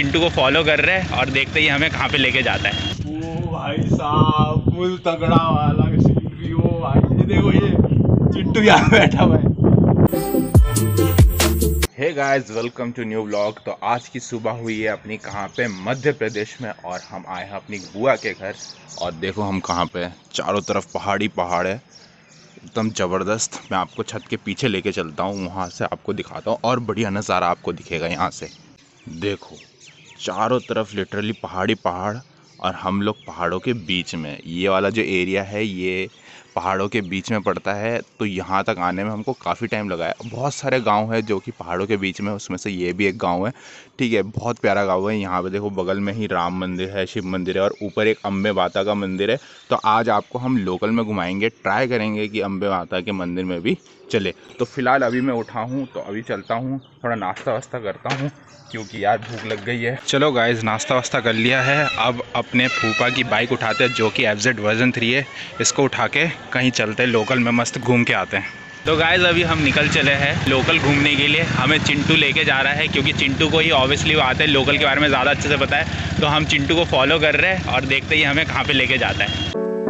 चिंटू को फॉलो कर रहे हैं और देखते ही हमें कहाँ पे लेके जाता है। ओ भाई साहब फुल तगड़ा वाला व्यू भाई, ये देखो ये चिंटू यहाँ बैठा हुआ है। Hey guys, welcome to new vlog. तो आज की सुबह हुई है अपनी कहाँ पे, मध्य प्रदेश में, और हम आए हैं अपनी बुआ के घर। और देखो हम कहाँ पे, चारों तरफ पहाड़ी पहाड़ है, एकदम ज़बरदस्त। मैं आपको छत के पीछे लेके चलता हूँ, वहाँ से आपको दिखाता हूँ और बढ़िया नज़ारा आपको दिखेगा यहाँ से। देखो चारों तरफ लिटरली पहाड़ी पहाड़, और हम लोग पहाड़ों के बीच में। ये वाला जो एरिया है ये पहाड़ों के बीच में पड़ता है, तो यहाँ तक आने में हमको काफ़ी टाइम लगा है। बहुत सारे गांव है जो कि पहाड़ों के बीच में, उसमें से ये भी एक गांव है। ठीक है, बहुत प्यारा गांव है। यहाँ पे देखो बगल में ही राम मंदिर है, शिव मंदिर है, और ऊपर एक अम्बे माता का मंदिर है। तो आज आपको हम लोकल में घुमाएंगे, ट्राई करेंगे कि अम्बे माता के मंदिर में भी चले। तो फिलहाल अभी मैं उठा हूँ, तो अभी चलता हूँ, थोड़ा नाश्ता वास्ता करता हूँ क्योंकि यार भूख लग गई है। चलो गाइज, नाश्ता वास्ता कर लिया है। अब अपने फूफा की बाइक उठाते हैं जो कि FZ वर्जन 3 है। इसको उठा के कहीं चलते हैं, लोकल में मस्त घूम के आते हैं। तो गाइज अभी हम निकल चले हैं लोकल घूमने के लिए। हमें चिंटू लेके जा रहा है क्योंकि चिंटू को ही ऑब्वियसली वो आते हैं, लोकल के बारे में ज़्यादा अच्छे से पता है। तो हम चिंटू को फॉलो कर रहे हैं और देखते ही हमें कहाँ पर लेके जाता है।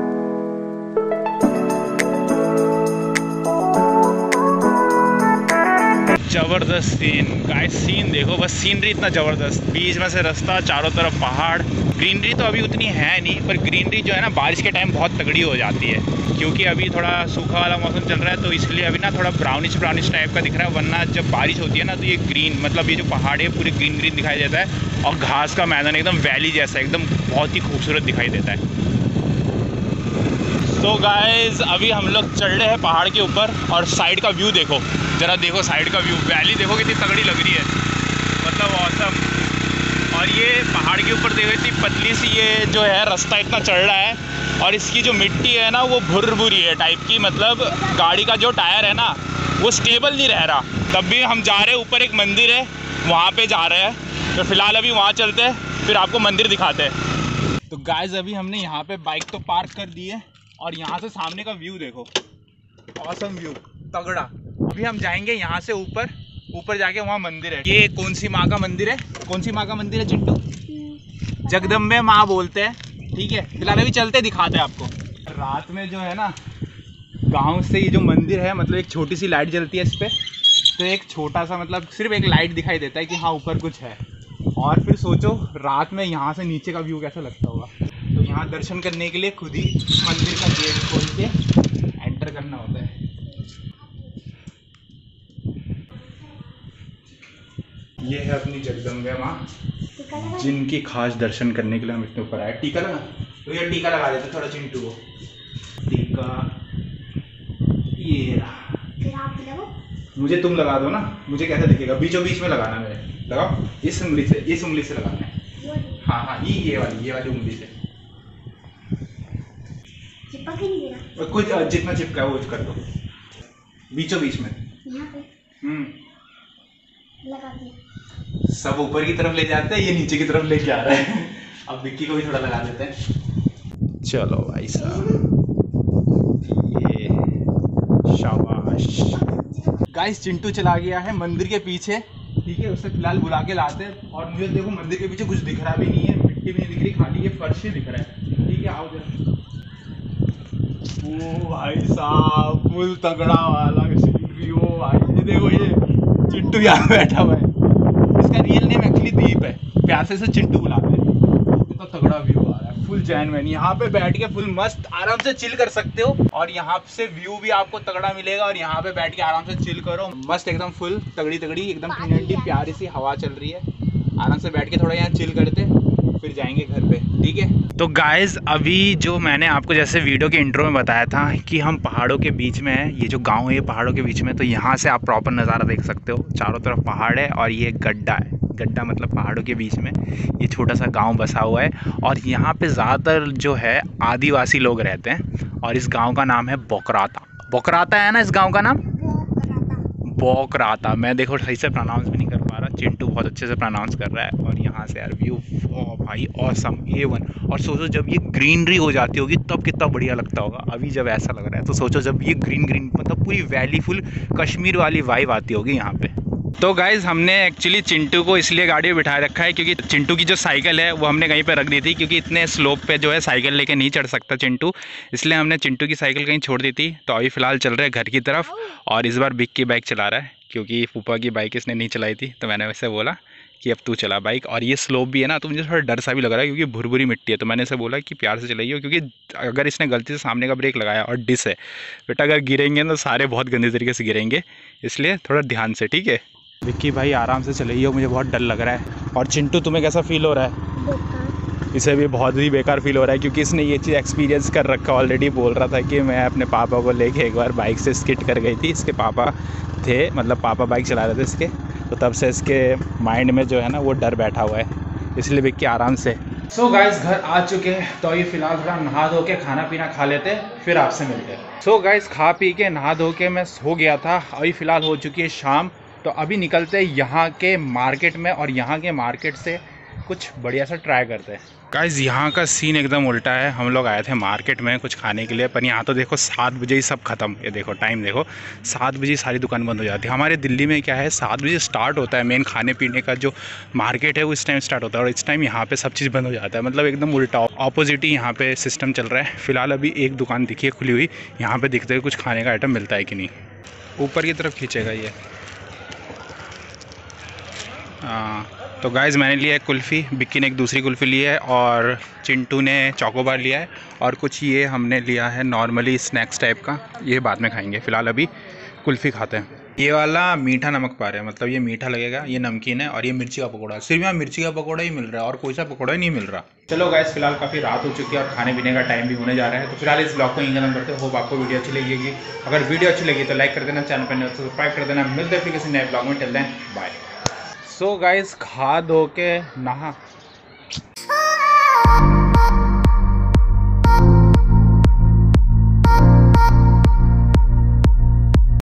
ज़बरदस्त सीन गाइस, सीन देखो बस, सीनरी इतना ज़बरदस्त, बीच में से रास्ता, चारों तरफ पहाड़। ग्रीनरी तो अभी उतनी है नहीं, पर ग्रीनरी जो है ना बारिश के टाइम बहुत तगड़ी हो जाती है, क्योंकि अभी थोड़ा सूखा वाला मौसम चल रहा है, तो इसलिए अभी ना थोड़ा ब्राउनिश टाइप का दिख रहा है। वरना जब बारिश होती है ना तो ये ग्रीन, मतलब ये जो पहाड़ है पूरे ग्रीन दिखाई देता है, और घास का मैदान एकदम वैली जैसा, एकदम बहुत ही खूबसूरत दिखाई देता है। तो गाइस अभी हम लोग चढ़ रहे हैं पहाड़ के ऊपर, और साइड का व्यू देखो ज़रा, देखो साइड का व्यू, वैली देखो कितनी तगड़ी लग रही है, मतलब ऑसम। और ये पहाड़ के ऊपर देखो इतनी पतली सी ये जो है रास्ता इतना चढ़ रहा है, और इसकी जो मिट्टी है ना वो भुरभुरी है टाइप की, मतलब गाड़ी का जो टायर है ना वो स्टेबल नहीं रह रहा। तब भी हम जा रहे हैं, ऊपर एक मंदिर है वहाँ पे जा रहे हैं, तो फिलहाल अभी वहाँ चलते हैं, फिर आपको मंदिर दिखाते हैं। तो गाइस अभी हमने यहाँ पे बाइक तो पार्क कर दी है, और यहाँ से सामने का व्यू देखो, ऑसम व्यू, तगड़ा। अभी हम जाएंगे यहाँ से ऊपर जाके वहाँ मंदिर है। ये कौन सी माँ का मंदिर है, कौन सी माँ का मंदिर है चिंटू? जगदम्बे माँ बोलते हैं। ठीक है, फिलहाल अभी चलते दिखाते हैं आपको। रात में जो है ना गांव से ये जो मंदिर है, मतलब एक छोटी सी लाइट जलती है इस पर, तो एक छोटा सा, मतलब सिर्फ एक लाइट दिखाई देता है कि हाँ ऊपर कुछ है। और फिर सोचो रात में यहाँ से नीचे का व्यू कैसा लगता होगा। तो यहाँ दर्शन करने के लिए खुद ही मंदिर का गेट खोल के एंटर करना होता है। ये है अपनी जगदम्बे माँ, जिनकी खास दर्शन करने के लिए हम इतने ऊपर आए। टीका लगा, तो ये टीका लगा देते थोड़ा चिंटू को, टीका ये मुझे तुम लगा दो ना, मुझे कैसे दिखेगा, बीचों बीच में लगाना, मेरे लगाओ, इस उंगली से लगाना है। हाँ हाँ, ये वाली उंगली से चिपक ही नहीं रहा, कुछ जितना चिपका है वो कर दो, बीचों बीच में यहाँ पे। लगा दिया। सब ऊपर की तरफ ले जाते हैं, ये नीचे की तरफ लेके आ रहा है। अब विक्की को भी थोड़ा लगा देते हैं। चलो भाई साहब, ये शाबाश। गाइस चिंटू चला गया है मंदिर के पीछे, ठीक है, उसे फिलहाल बुला के लाते हैं। और मुझे देखो मंदिर के पीछे कुछ दिख रहा भी नहीं है, मिट्टी भी नहीं दिख रही, खाली ये फर्श ही दिख रहा है। ठीक है, आओ जरा। ओ भाई साहब फुल तगड़ा वाला व्यू भाई, ये देखो ये चिंटू यहाँ बैठा हुआ है। इसका रियल नेम एक्चुअली दीप है, प्यार से चिंटू बुलाते हैं। इतना तगड़ा व्यू आ रहा है, फुल जैनविन। यहाँ पे बैठ के फुल मस्त आराम से चिल कर सकते हो, और यहाँ से व्यू भी आपको तगड़ा मिलेगा, और यहाँ पे बैठ के आराम से चिल करो, मस्त एकदम फुल तगड़ी एकदम ठंडी प्यारी सी हवा चल रही है। आराम से बैठ के थोड़ा यहाँ चिल करते, फिर जाएंगे घर पे। ठीक है, तो गाइज़ अभी जो मैंने आपको जैसे वीडियो के इंट्रो में बताया था कि हम पहाड़ों के बीच में है, ये जो गांव है ये पहाड़ों के बीच में, तो यहाँ से आप प्रॉपर नज़ारा देख सकते हो। चारों तरफ पहाड़ है, और ये गड्ढा है, गड्ढा मतलब पहाड़ों के बीच में ये छोटा सा गांव बसा हुआ है। और यहाँ पे ज़्यादातर जो है आदिवासी लोग रहते हैं, और इस गाँव का नाम है बोकराता। बोकराता है ना इस गाँव का नाम, बोकराता। मैं देखो सही से प्रोनाउंस भी नहीं कर पा रहा, चिंटू बहुत अच्छे से प्रोनाउंस कर रहा है। और यहाँ से यार व्यू भाई ऑसम, A1। और सोचो जब ये ग्रीनरी हो जाती होगी तब कितना बढ़िया लगता होगा। अभी जब ऐसा लग रहा है तो सोचो जब ये ग्रीन मतलब पूरी वैली, फुल कश्मीर वाली वाइब आती होगी यहाँ पे। तो गाइज़ हमने एक्चुअली चिंटू को इसलिए गाड़ी में बिठाए रखा है क्योंकि चिंटू की जो साइकिल है वो हमने कहीं पे रख दी थी, क्योंकि इतने स्लोप पे जो है साइकिल लेके नहीं चढ़ सकता चिंटू, इसलिए हमने चिंटू की साइकिल कहीं छोड़ दी थी। तो अभी फ़िलहाल चल रहे हैं घर की तरफ, और इस बार बिग की बाइक चला रहा है क्योंकि फूफा की बाइक इसने नहीं चलाई थी, तो मैंने वैसे बोला कि अब तू चला बाइक। और ये स्लोप भी है ना, तो मुझे थोड़ा डर सा भी लग रहा है क्योंकि भुरभुरी मिट्टी है, तो मैंने इसे बोला कि प्यार से चलाइए, क्योंकि अगर इसने गलती से सामने का ब्रेक लगाया और डिस है बेटा, अगर गिरेंगे तो सारे बहुत गंदे तरीके से गिरेंगे, इसलिए थोड़ा ध्यान से, ठीक है। विक्की भाई आराम से चलाइए, मुझे बहुत डर लग रहा है। और चिंटू तुम्हें कैसा फील हो रहा है? इसे भी बहुत ही बेकार फील हो रहा है क्योंकि इसने ये चीज़ एक्सपीरियंस कर रखा, ऑलरेडी बोल रहा था कि मैं अपने पापा को लेके एक बार बाइक से स्किट कर गई थी। इसके पापा थे, मतलब पापा बाइक चला रहे थे इसके, तो तब से इसके माइंड में जो है ना वो डर बैठा हुआ है, इसलिए विक्की आराम से। सो गाइस घर आ चुके हैं, तो अभी फिलहाल थोड़ा नहा धो के खाना पीना खा लेते हैं, फिर आपसे मिलते हैं। सो गाइस खा पी के नहा धो के मैं सो गया था, अभी फ़िलहाल हो चुकी है शाम, तो अभी निकलते हैं यहाँ के मार्केट में, और यहाँ के मार्केट से कुछ बढ़िया सा ट्राई करते हैं। गाइस यहाँ का सीन एकदम उल्टा है, हम लोग आए थे मार्केट में कुछ खाने के लिए, पर यहाँ तो देखो 7 बजे ही सब खत्म। ये देखो टाइम देखो, 7 बजे सारी दुकान बंद हो जाती है। हमारे दिल्ली में क्या है, 7 बजे स्टार्ट होता है मेन खाने पीने का जो मार्केट है, वो इस टाइम स्टार्ट होता है, और इस टाइम यहाँ पे सब चीज़ बंद हो जाता है, मतलब एकदम उल्टा ऑपोजिट ही यहाँ पे सिस्टम चल रहा है। फिलहाल अभी एक दुकान दिखी है खुली हुई, यहाँ पर दिखते हुए कुछ खाने का आइटम मिलता है कि नहीं। ऊपर की तरफ खींचेगा ये। तो गाइज़ मैंने लिया है कुल्फ़ी, बिक्की ने एक दूसरी कुल्फ़ी ली है, और चिंटू ने चोकोबार लिया है, और कुछ ये हमने लिया है नॉर्मली स्नैक्स टाइप का, ये बाद में खाएंगे। फ़िलहाल अभी कुल्फ़ी खाते हैं। ये वाला मीठा नमक पा रहे हैं, मतलब ये मीठा लगेगा, ये नमकीन है, और ये मिर्ची का पकौड़ा। सिर्फ यहाँ मिर्ची का पकौड़ा ही मिल रहा है और कोई सा पकौड़ा ही नहीं मिल रहा। चलो गाइस फिलहाल काफ़ी रात हो चुकी है और खाने पीने का टाइम भी होने जा रहा है, तो फिलहाल इस ब्लॉग को यहीं खत्म करते हैं। होप आपको वीडियो अच्छी लगेगी, अगर वीडियो अच्छी लगी तो लाइक कर देना, चैनल पर नहीं हो तो सब्सक्राइब कर देना। मिलते हैं फिर किसी नए ब्लॉग में, till then bye. So guys खा धो के नहा